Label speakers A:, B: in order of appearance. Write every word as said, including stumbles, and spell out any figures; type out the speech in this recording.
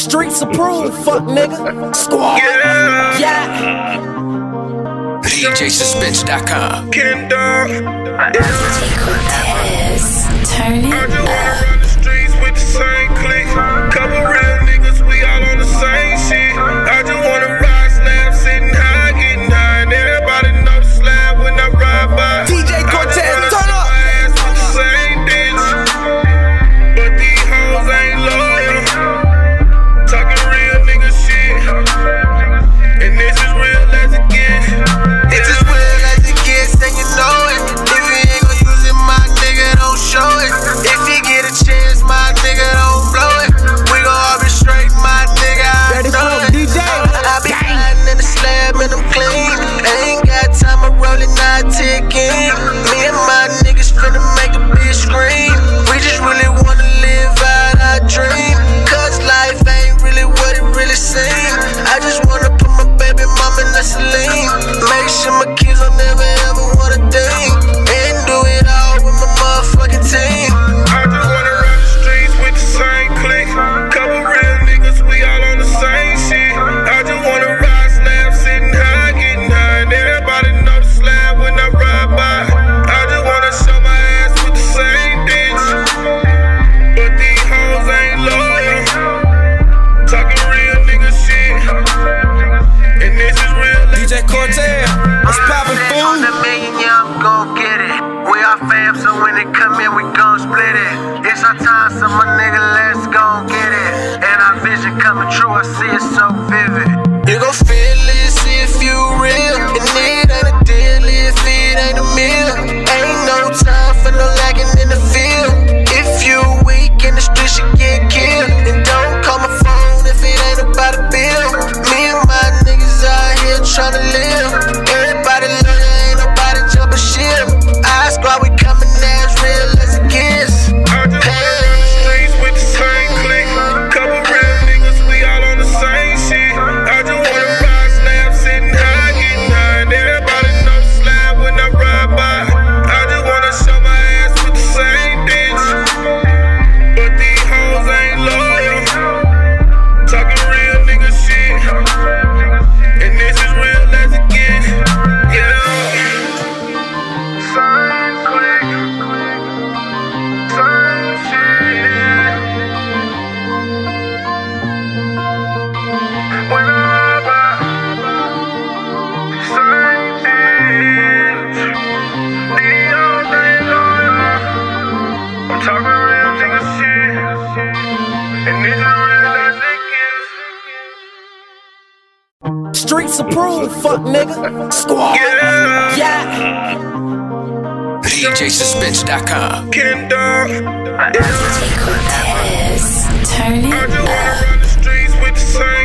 A: Streets approved, fuck nigga. Squad.
B: Yeah.
A: Yeah.
C: D J Suspense dot com.
B: Ken Dog.
D: Yes. Turn
B: I
D: it
B: just wanna
D: up.
B: run the streets with the same click. Couple real niggas, we all on the same shit. I just wanna ride slam, sitting high, getting high, and everybody know the slab when I ride by.
A: D J Cortez, turn up.
B: My ass with the same bitch, but these hoes ain't loyal. Talking real nigga shit, and this is real as it gets.
E: It's as real as it gets, and you know it. If you ain't gon' use it, my nigga, don't show it. If you get a chance, my nigga, don't blow it. We gon' all be straight, my nigga, I
A: Ready
E: know
A: for
E: it.
A: D J?
E: I be riding in the slab and I'm clean. I ain't got time, I'm rolling, not ticking. Me and my niggas finna make a bitch scream. We just really wanna live out our dream. Cause life ain't really what it really seems. I just wanna put my baby mama in the saline. Make sure my kids don't never ever want a thing. And do it all with my motherfucking team.
B: I just wanna run the streets with the same click. Couple real niggas, we all on the same shit. I just wanna ride slam, sitting high, getting high, and everybody know the slab when I ride by. I just wanna show my ass with the same bitch, but these hoes ain't loyal. Talking real nigga shit, and this is real.
A: D J Cortez, what's poppin',
E: On
A: fool?
E: the million, yeah, I'm gon' get it. We are fam, so when they come in, we gon' split it. It's our time, so my nigga, let's gon' get it. And our vision coming true, I see it so vivid. You gon' feel it, see if you real. And it ain't a deal if it ain't a meal. Ain't no time for no lagging in the field. If you weak in the streets, you get killed. And don't call my phone if it ain't about a bill. Me and my niggas out here tryna live. Everybody learn, ain't nobody jumping ship. I squad, we coming as real as it gets.
B: I just wanna run the streets with the same click. Couple real niggas, we all on the same shit. I just wanna ride slam, sitting high, getting high, and everybody know the slab when I ride by. I just wanna show my ass with the same bitch, but these hoes ain't loyal. Talking real nigga shit, and this is real as it gets. Yeah. Same click, same shit. When I ride by, same bitch. These hoes ain't loyal. I'm talking real nigga shit, and this is real as it gets.
A: Streets approved, fuck nigga. Squad.
B: Yeah.
A: Yeah.
C: D J Suspense dot com.
B: Ken Dog.
D: Yes. Turn
B: I
D: it
B: just wanna
D: up.
B: run the streets with the same